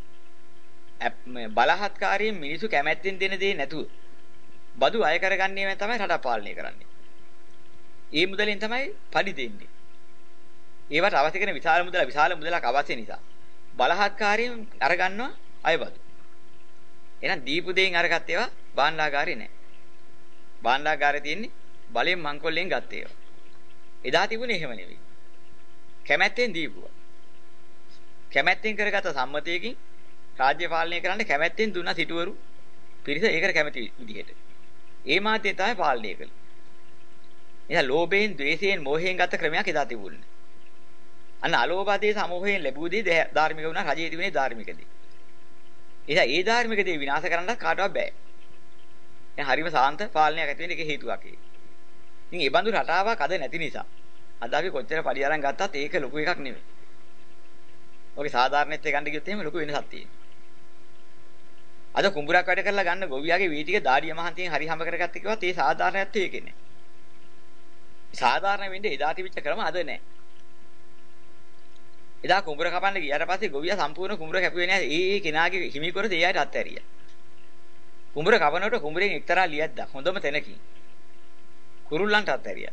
බලහත්කාරයෙන් මිනිසු කැමැත්තෙන් දෙන දේ නැතුව බදු අය කරගන්නේ තමයි රට පාලනය කරන්නේ. ඒ මුදලෙන් තමයි පඩි දෙන්නේ. ඒවට අවශ්‍ය කරන විශාල මුදලක් අවශ්‍ය නිසා බලහත්කාරයෙන් අරගන්නවා අයබදු. එහෙනම් දීපු දෙයින් අරගත්ත ඒවා භාණ්ඩාගාරේ නැහැ. භාණ්ඩාගාරේ තියෙන්නේ බලෙන් මංකොල්ලෙන් ගත්ත ඒවා. එදා තිබුණේ එහෙම නෙවෙයි. කැමැත්තෙන් දීපුවා. කැමැත්තෙන් කරගත්ත සම්මතයකින් රාජ්‍ය පාලනය කරන්න කැමැත්තෙන් දුන්නා සිටුවරු පිරිස ඒකට කැමති විදිහට. ඒ මාතේ තමයි පාලනය කළේ. එහෙනම් ලෝභයෙන්, ද්වේෂයෙන්, මෝහයෙන් ගත්ත ක්‍රමයක් එදා තිබුණේ. අන්න අලෝභාදී සමෝහයෙන් ලැබුවදී ධාර්මික වුණා රජයේ තිබුණේ ධාර්මිකදී. එහෙනම් ඒ ධාර්මික දේ විනාශ කරන්න කාටවත් බෑ. දැන් හරිම සාන්ත පාලනයක් ඇති වෙන්න ඒක හේතුවක් ඒ. ඉතින් මේ බඳු රටාවක් අද නැති නිසා අද අපි කොච්චර පඩි අරන් ගත්තත් ඒක ලොකු එකක් නෙමෙයි. ඔගේ සාධාරණෙත් ගන්න ගියොත් එහෙම ලොකු වෙනසක් තියෙනවා. අද කුඹුරක් වැඩ කරලා ගන්න ගොවියාගේ වී ටික දාඩිය මහන්තියෙන් හරි හැම කරගත්ත කිව්වත් ඒ සාධාරණත්වය ඒකේ නෑ. සාධාරණ වෙන්නේ එදා තිබිච්ච ක්‍රම අද නෑ. එදා කුඹුර කපන්න ගියාට පස්සේ ගොවියා සම්පූර්ණ කුඹුර කැපුවේ නෑ. ඒ කෙනාගේ හිමිකොරද ඒ අයට අත්හැරියා. කුඹුර කපනකොට කුඹුරෙන් එක්තරා ලියද්දක් හොඳම තැනකින් කුරුල්ලන්ට අත්හැරියා.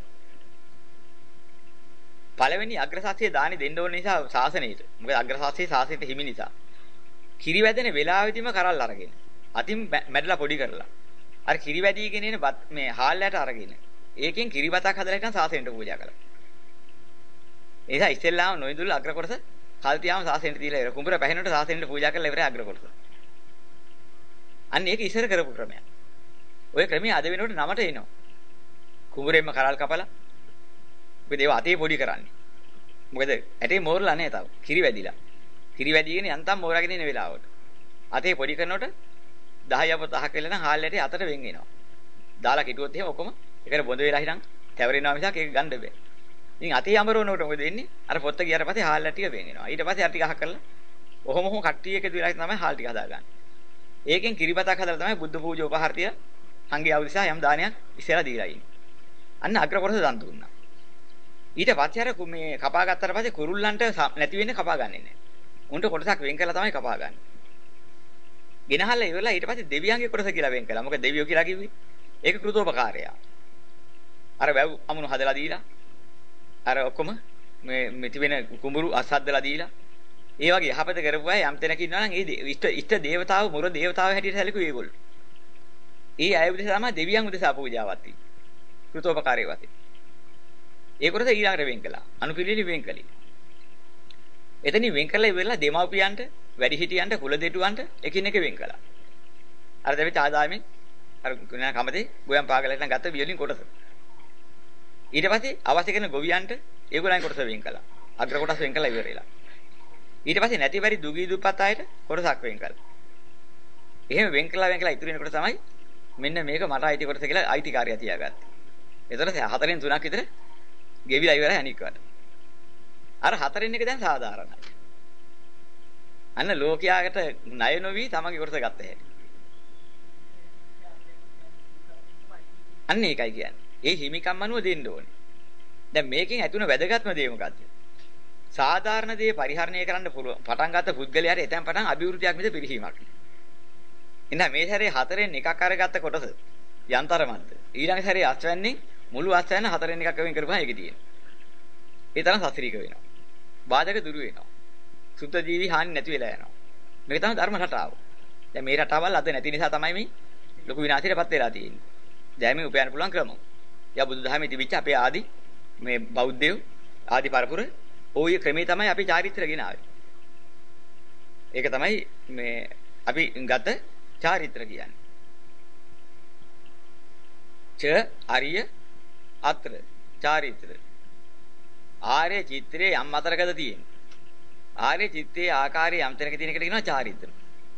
පළවෙනි අග්‍රසාක්ෂිය දානි දෙන්න ඕන නිසා ශාසනයට. මොකද අග්‍රසාක්ෂිය ශාසනයට හිමි නිසා. කිරි වැදෙන වෙලාවෙදිම කරල් අරගෙන. අතින් මැඩලා පොඩි කරලා. අර කිරි වැදීගෙන එන මේ හාල්ලයට අරගෙන. ඒකෙන් කිරිබතක් හදලා ඉතින් ශාසනයට පූජා කළා. ඒ නිසා ඉස්සෙල්ලාම නොයිදුල් අග්‍ර කොටස කල් තියාම ශාසනයට දීලා ඉවර. කුඹුර පැහැෙනකොට ශාසනයට පූජා කරලා ඉවරයි අග්‍ර කොටස. අන්න ඒක ඉස්සර කරපු ක්‍රමයක්. ওই ක්‍රමය අද වෙනකොට නමට එනවා. කුඹුරෙන්ම කරල් කපලා මොකද ඒව අතේ පොඩි කරන්නේ. මොකද ඇටේ මෝරලා නැහැ තාම. කිරි වැදිලා. කිරි වැදිගෙන යන්තම් මෝරගෙන ඉන වෙලාවට. අතේ පොඩි කරනකොට 10 අප 10 කියලා නම් හාල් ඇටේ අතට වෙන් වෙනවා. දාලා කිටුවොත් එහෙම ඔක්කොම එකට බොඳ වෙලා හිටන් තැවරෙනවා මිසක් ඒක ගන්න බෑ. ඉතින් අතේ අමරනකොට මොකද වෙන්නේ? අර පොත්ත ගියාට පස්සේ හාල් ටික වෙන් වෙනවා. ඊට පස්සේ අර ටික අහ කරලා ඔහොම කට්ටිය එකතු වෙලා තමයි හාල් ටික හදාගන්නේ. ඒකෙන් කිරිබතක් හදලා තමයි බුද්ධ පූජා උපහාර තියලා සංඝයා අවුරුසා යම් දානයක් ඉස්සෙල්ලා දීලා ඉන්නේ. අන්න අග්‍ර කොටස දන් දුන්නා. ඊට පස්සේ අර මේ කපා ගත්තට පස්සේ කුරුල්ලන්ට නැති වෙන්නේ කපා ගන්නෙ නෑ. උන්ට කොටසක් වෙන් කරලා තමයි කපා ගන්න. ගෙනහල්ලා ඉවරලා ඊට පස්සේ දෙවියන්ගේ කොටස කියලා වෙන් කළා. මොකද දෙවියෝ කියලා කිව්වේ ඒක කෘතෝපකාරය. අර වැව් අමුණු හදලා දීලා අර ඔක්කොම මේ තිබෙන කුඹුරු අසද්දලා දීලා ඒ වගේ යහපත කරපු අය යම් තැනක ඉන්නවා නම් ඒ ඉෂ්ට දේවතාව මුර දේවතාව හැටියට සැලකුවේ ඒගොල්ලෝ. ඒ අය උදෙසා තමයි දෙවියන් උදෙසා පූජාවක් තියෙන්නේ. කෘතෝපකාරී වතේ. ඒ කොටස ඊළඟට වෙන් කළා. අනුපිළිවෙල වෙන් කළේ. එතනින් වෙන් කරලා ඉවරලා දෙමව්පියන්ට, වැඩිහිටියන්ට, කුල දෙටුවන්ට එකිනෙක වෙන් කළා. අර දෙවිත ආදායමෙන් අර ගුණා කමතේ ගෝයන් පාගලට ගත්ත වියලින් කොටස. ඊට පස්සේ අවශ්‍ය කරන ගොවියන්ට ඒගොල්ලන් කොටස වෙන් කළා. අග්‍ර කොටස වෙන් කළා ඉවරලා. ඊට පස්සේ නැති පරි දුගී දුප්පත් අයට කොටසක් වෙන් කළා. එහෙම වෙන් කළා ඉතුරු වෙන කොට තමයි මෙන්න මේක මට අයිති කොටස කියලා අයිතිකාරය තියාගත්තේ. එතකොට 4න් 3ක් විතර ගෙවිලා ඉවරයි අනික්වට. අර 4න් එක දැන් සාධාරණයි. අන්න ලෝකයාට ණය නොවි තමන්ගේ කොටස ගත්ත හැටි. අන්න ඒකයි කියන්නේ. ඒ හිමිකම් අනුව දෙන්න ඕනේ. දැන් මේකෙන් ඇතුණ වැදගත්ම දේ මොකද්ද? සාධාරණ දේ පරිහරණය කරන්න පුළුවන්. පටන් ගත්ත පුද්ගලයාට එතෙන් පටන් අභිවෘද්ධියක් මිස පිරිහීමක් නෑ. එහෙනම් මේ සැරේ 4න් එකක් අරගත්ත කොටස යන්තරමන්ත. ඊළඟ සැරේ අස්වැන්නේ මුළු අස්වැන්න 4න් එකක් වෙන් කරපුවා ඒකේ තියෙනවා. ඒ තරම් සස්ත්‍රීක වෙනවා. බාධක දුරු වෙනවා. සුද්ධ ජීවි හානි නැති වෙලා යනවා. මේක තමයි ධර්ම රටාව. දැන් මේ රටාවල් අද නැති නිසා තමයි මේ ලොකු විනාශයටපත් වෙලා තියෙන්නේ. දැන් මේ උපයන්න පුළුවන් ක්‍රම. යා බුදුදහමේ තිබිච්ච අපේ ආදි මේ බෞද්ධයෝ ආදි පරපුර ওই ක්‍රමේ තමයි අපි චාරිත්‍ර ගෙනාවේ. ඒක තමයි මේ අපි ගත චාරිත්‍ර කියන්නේ. ච අරිය අත්‍ර චාරිත්‍ර. ආර්ය චිත්‍රයේ යම් අතරකද තියෙන්නේ. ආර්ය චිත්තයේ ආකාරයේ යම් තැනක තියෙන එකට කියනවා චාරිත්‍ර.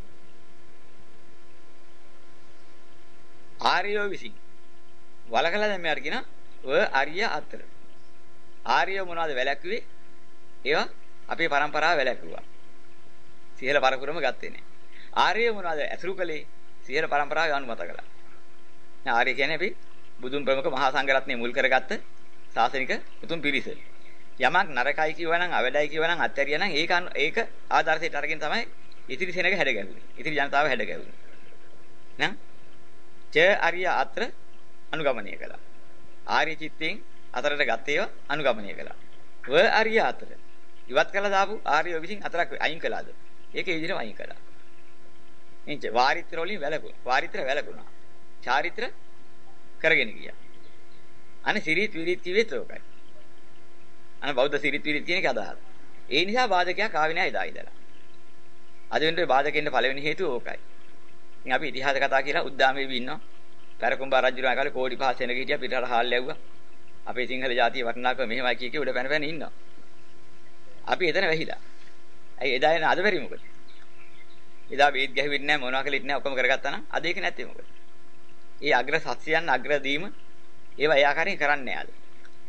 ආර්යෝ විසින් වලකලා දැන් මෙයාට කියනවා ඔය අරිය අත්‍ර. ආර්යෝ මොනවද වැලැක්ුවේ? ඒවා අපේ પરම්පරාව වැලැක්ුවා. සියල පරපුරම ගත්තේ නැහැ. ආර්යෝ මොනවද ඇසුරු කළේ? සියල પરම්පරාව අනුමත කළා. දැන් ආර්ය කියන්නේ අපි බුදුන් ප්‍රමුඛ මහා සංඝරත්නය මුල් කරගත්ත ශාසනික උතුම් පිරිස. යමක් නරකයි කියවනම් අවැඩයි කියවනම් අත්හැරියා නම් ඒක ආදර්ශයට අරගෙන තමයි ඉතිරි සෙනග හැඩගැහුනේ. ඉතිරි ජනතාව හැඩගැහුනේ. නං ච අරිය අත්‍ර අනුගමනය කළා. ආර්ය චිත්තෙන් අතරට ගත්ත ඒවා අනුගමනය කළා. ව අරිය අත්‍ර ඉවත් කළා දාපු ආර්යෝ විසින් අතරක් අයින් කළාද? ඒකේ විදිහට අයින් කළා. එංච වාරිත්‍ර වලින් වැළකුණා. වාරිත්‍ර වැළකුණා. චාරිත්‍ර කරගෙන ගියා. අනේ සිරිත් විරිත් කිව්වෙත් ඕකයි. අනේ බෞද්ධ සිරිත් විරිත් කියන එක අදහස්. ඒ නිසා වාදකයක් ආවේ නැහැ එදා ඉඳලා. අද වෙනකොට වාදකෙන්න පළවෙනි හේතුව ඕකයි. ඉතින් අපි ඉතිහාස කතා කියලා උද්දාමයේ ඉන්නවා. පෙරකුම්බා රජුලා කාලේ කෝඩි 5 සෙනග හිටියා පිටරට හාල් ලැබුවා. අපේ සිංහල ජාතිය වටිනාකම මෙහෙමයි කිය උඩ පැන ඉන්නවා. අපි එතන වැහිලා. ඇයි එදා එන අද බැරි මොකද? එදා වේද ගැහුවෙන්නේ නැහැ මොනවා කළෙත් නැහැ ඔක්කොම කරගත්තා නම් අද ඒක නැත්තේ මොකද? ඒ අග්‍ර සත්‍යයන් අග්‍ර දීම ඒවා ඒ ආකාරයෙන් කරන්නේ නැහැ අද.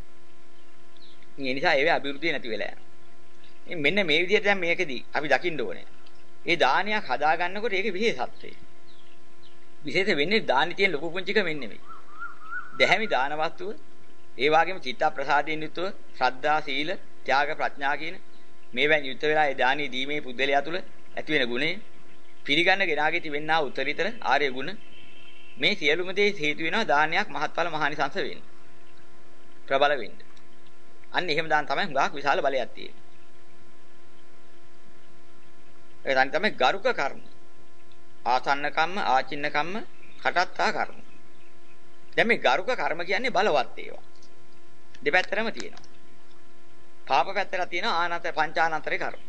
ඒ නිසා ඒවේ අභිවෘද්ධිය නැති වෙලා යනවා. මෙන්න මේ විදිහට දැන් මේකෙදී අපි දකින්න ඕනේ. ඒ දානයක් හදා ගන්නකොට ඒකේ විශේෂත්වය. විශේෂ වෙන්නේ දානි තියෙන ලොකු පුංචික වෙන්නේ නෙමෙයි. දැහැමි දාන වස්තුව ඒ වගේම චිත්ත ප්‍රසාදයෙන් යුතුව ශ්‍රද්ධා සීල ත්‍යාග ප්‍රඥා කියන මේවෙන් යුත් වෙලා ඒ දානි දීමේ පුද්දලයා තුල ඇති වෙන ගුණේ පිළිගන්න ගෙනාගේ තිබෙනා උත්තරීතර ආර්ය ගුණ මේ සියලුම දේ හේතු වෙනවා දානයක් මහත්ඵල මහානිසංස වෙන්න. ප්‍රබල වෙන්න. අන්න එහෙම දාන තමයි හුඟක් විශාල බලයක් තියෙන්නේ. ඒ දාන තමයි ගරුක කර්ම. ආසන්න කම්ම, ආචින්න කම්ම, කටත්තා කර්ම. දැන් මේ ගරුක කර්ම කියන්නේ බලවත් ඒවා. දෙපැත්තටම තියෙනවා. පාප පැත්තට තියෙනවා ආනත පංචානතරේ කර්ම.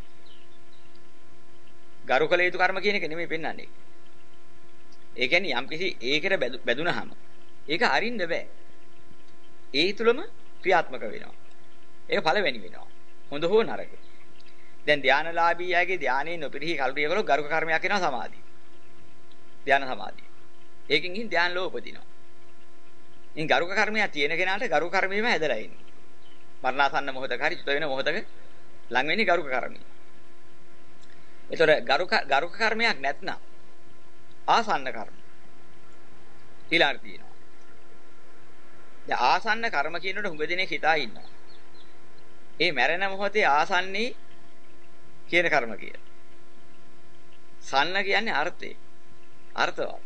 ගරුකල යුතු කර්ම කියන එක නෙමෙයි පෙන්වන්නේ. ඒ කියන්නේ යම්කිසි ඒකට බැදුනහම ඒක අරින්න බෑ. ඒ තුලම ක්‍රියාත්මක වෙනවා. ඒක පළවෙනි වෙනවා. හොඳ හෝ නරක. දැන් ධානලාභීයාගේ ධානයේ නොපිරිහි කල්පියවල ගරුක කර්මයක් වෙනවා සමාධිය. ධාන සමාධිය. ඒකෙන් ගිහින් ධාන ලෝ උපදිනවා. ඉතින් ගරුක කර්මයක් තියෙන කෙනාට ගරුක කර්මෙම හැදලා ඉන්නේ. මරණාසන්න මොහොතක හරි චුත වෙන මොහොතක ලං වෙන්නේ ගරුක කර්මය. ඒතොර ගරුක කර්මයක් නැත්නම් ආසන්න කර්ම ඊළඟට තියෙනවා. දැන් ආසන්න කර්ම කියනකොට හුඟ දෙනෙක් හිතා ඉන්නවා. ඒ මැරෙන මොහොතේ ආසන්නී කියන කර්ම කියලා. සන්න කියන්නේ අර්ථේ. අර්ථවත්.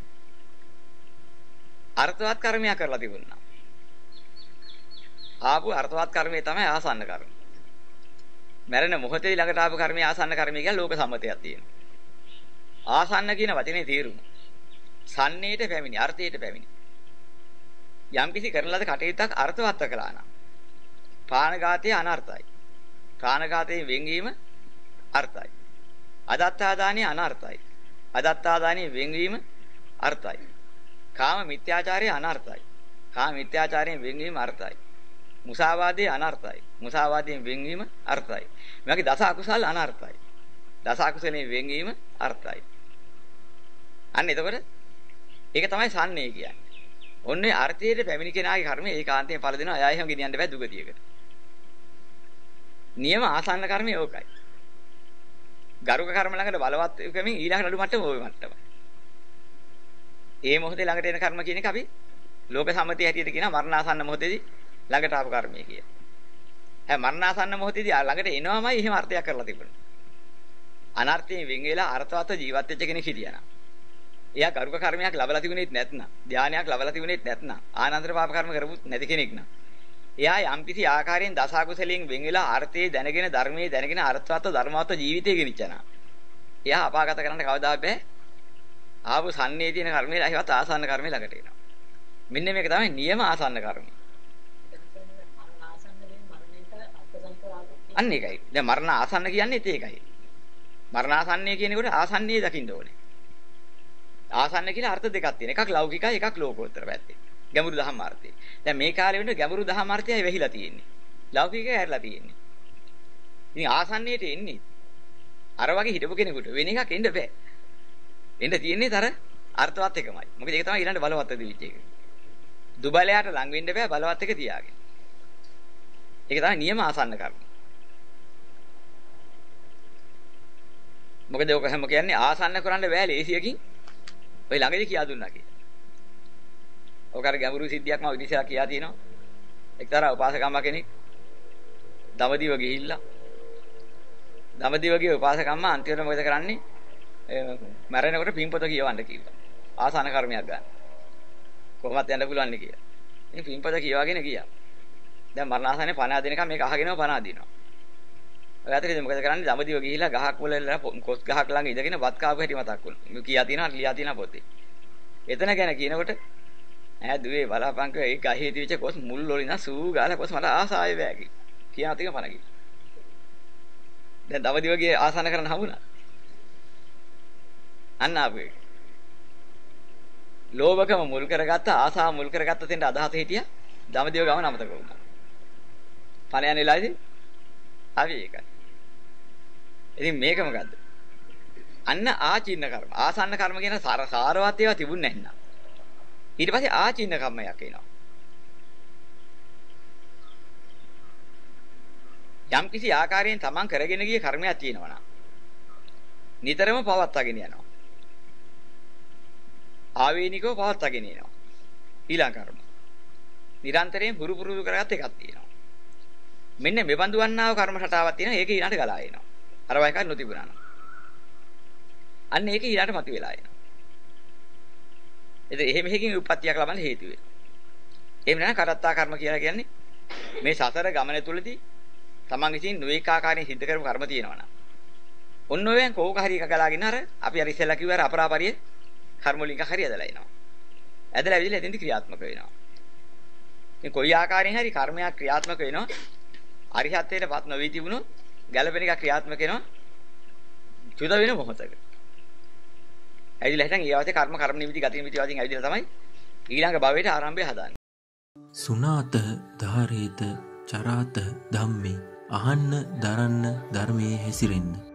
අර්ථවත් කර්මයක් කරලා තිබුණා. ආපු අර්ථවත් කර්මය තමයි ආසන්න කර්ම. මැරෙන මොහොතේ ළඟට ආපු කර්මය ආසන්න කර්මය කියලා ලෝක සම්මතයක් තියෙනවා. ආසන්න කියන වචනේ තේරුම සන්නේට පැමිණි අර්ථයට පැමිණි. යම්කිසි කරන ලද කටයුත්තක් අර්ථවත් කළා නම් ප්‍රාණඝාතය අනර්ථයි. ප්‍රාණඝාතයෙන් වෙන්වීම අර්ථයි. අදත්තාදානිය අනර්ථයි. අදත්තාදානිය වෙන්වීම අර්ථයි. කාම මිත්‍යාචාරය අනර්ථයි. කාම මිත්‍යාචාරයෙන් වෙන්වීම අර්ථයි. මුසාවාදයේ අනර්ථයි. මුසාවාදයෙන් වෙන්වීම අර්ථයි. මේ වගේ දස අකුසල් අනර්ථයි. දස අකුසලයෙන් වෙන්වීම අර්ථයි. අන්න එතකොට ඒක තමයි සන්නේ කියන්නේ. ඔන්නේ අර්ථයේ පැමිණි කෙනාගේ කර්මය ඒකාන්තයෙන් ඵල දෙනවා. එයා එහෙම ගෙනියන්න බෑ දුගතියකට. නියම ආසන්න කර්මය ඕකයි. ගරුක කර්ම ළඟට බලවත් වෙමින් ඊළඟ නඩු මට්ටම ඕවේ මට්ටමයි. ඒ මොහොතේ ළඟට එන කර්ම කියන එක අපි ලෝක සම්මතිය හැටියට කියනවා මරණාසන්න මොහොතේදී ළඟට ආපු කර්මය කියලා. හැබැයි මරණාසන්න මොහොතේදී ළඟට එනවමයි එහෙම අර්ථයක් කරලා තිබුණා. අනර්ථයෙන් වෙන් වෙලා අර්ථවත් ජීවත් වෙච්ච කෙනෙක් හිටියනම් එයා ගරුක කර්මයක් ලබලා තිබුණෙත් නැත්නම් ධානයක් ලබලා තිබුණෙත් නැත්නම් ආනන්තර පාප කර්ම කරපුත් නැති කෙනෙක් නම් එයා යම්කිසි ආකාරයෙන් දස අකුසලයෙන් වෙන් වෙලා අර්ථයේ දැනගෙන ධර්මයේ දැනගෙන අර්ථවත් ධර්මවත් ජීවිතය ගෙනිච්චනා. එයා අපාගත කරන්න කවදා බෑ. ආපු සන්නේ තියෙන කර්මේ ලහිවත් ආසන්න කර්මේ ළඟට එනවා. මෙන්න මේක තමයි නියම ආසන්න කර්මය. අන්න ඒකයි. දැන් මරණ ආසන්න කියන්නේ ඒකයි. මරණාසන්නය කියනකොට ආසන්නයේ දකින්න ඕනේ. ආසන්න කියලා අර්ථ දෙකක් තියෙනවා. එකක් ලෞකිකයි එකක් ලෝකෝත්තර පැත්තේ. ගැඹුරු දහම් අර්ථය. දැන් මේ කාලේ වෙන ගැඹුරු දහම් අර්ථයයි වෙහිලා තියෙන්නේ. ලෞකිකය හැරලා තියෙන්නේ. ඉතින් ආසන්නයට එන්නේ අර වගේ හිටපු කෙනෙකුට වෙන එකක් එන්න බෑ. එන්න තියෙන්නේ තර අර්ථවත් එකමයි. මොකද ඒක තමයි ඊළඟ බලවත් දෙවිච්ච එක. දුබලයට ලඟ වෙන්න බෑ බලවත් එක තියාගෙන. ඒක තමයි නියම ආසන්න කර්ම. මොකද ඔක හැම කියන්නේ ආසන්න කරන්න බෑ ලේසියකින්. ඔය ළඟදී කියා දුන්නා කියලා. ඔක අර ගැඹුරු සිද්ධියක් මම ඉතිසලා කියා තියෙනවා. එක්තරා උපාසකම්ම කෙනෙක් දඹදිව ගිහිල්ලා දඹදිව ගිය උපාසකම්ම අන්තිමට මොකද කරන්නේ? මැරෙනකොට පින්පොත කියවන්න කිව්වා. ආසන්න කර්මයක් ගන්න. කොහොමද යන්න පුළුවන් නේ කියලා. ඉතින් පින්පොත කියවාගෙන ගියා. දැන් මරණාසනේ පණ අදිනකම් මේක අහගෙනම පණ අදිනවා. ඔය අතරේ මොකද කරන්නේ? දඹදිව ගිහිල්ලා ගහක් මුල කොස් ගහක් ළඟ ඉඳගෙන වත් කාපු හැටි මතක් වුණා. මේ කියා තියෙනවා ලියා තියෙනවා පොතේ. එතන ගැන කියනකොට ඈ දුවේ බලාපංකෝ ඒ ගහේ තිබිච්ච කොස් මුල් වලින් සූ ගාලා කොස් මට ආසාවේ බෑකි. කියා තික පණ ගිහින්. දැන් දඹදිව ගියේ ආසන කරන්න හම්බුණා. අන්න ආපේ. ලෝභකම මුල් කරගත්ත ආසාව මුල් කරගත්ත තෙන්ට අදහස හිටියා. දඹදිව ගමන අමතක වුණා. පණ යන්නේ ඉලාදී. හරි ඒකයි. ඉතින් මේක මොකද්ද? අන්න ආචින්න කර්ම. ආසන්න කර්ම කියන සාරවත් ඒවා තිබුණේ නැන්නා. ඊට පස්සේ ආචින්න කර්මයක් එනවා. යම් කිසි ආකාරයෙන් තමන් කරගෙන ගිය කර්මයක් තියෙනවා නම් නිතරම පවත්වාගෙන යනවා. ආවේනිකව පවත්වාගෙන යනවා. ඊළඟ කර්ම. නිරන්තරයෙන් පුරුදු කරගත් එකක් තියෙනවා. මෙන්න මෙබඳු වන්නාව කර්ම රටාවක් තියෙනවා. ඒක ඊළඟට ගලා එනවා. අර වයිකක් නොතිබුණා නම්. අන්න ඒක ඊළඟට මතුවලා එනවා. එතකොට එහෙම එකකින් උප්පත්තියක් ලබන්න හේතු වෙනවා. එහෙම නැත්නම් කරත්තා කර්ම කියලා කියන්නේ මේ සසර ගමන තුළදී තමන් විසින් නොඑක ආකාරයෙන් සිද්ධ කරපු කර්ම තියෙනවා නම් ඔන්න ඔයයන් කෝක හරි එක ගලාගෙන අර අපි අර ඉස්සෙල්ලා කිව්ව අර අපරාපරිය කර්ම වලින් හරි ඇදලා එනවා. ඇදලා ඇවිල්ලා එතෙන්දි ක්‍රියාත්මක වෙනවා. ඉතින් කොයි ආකාරයෙන් හරි කර්මයක් ක්‍රියාත්මක වෙනවා. අරිහත්ත්වයටපත් නොවී තිබුණොත් ගැළපෙන එක ක්‍රියාත්මක වෙනවා. චුත වෙන මොහොතක. ඇවිල්ලා හිටන් ඊයවතේ කර්ම නිමිති ගති නිමිති වලින් ඇවිල්ලා තමයි ඊළඟ භවයට ආරම්භය හදන්නේ. සුනාත ධාරේත චරාත ධම්මේ අහන්න දරන්න ධර්මයේ හැසිරෙන්න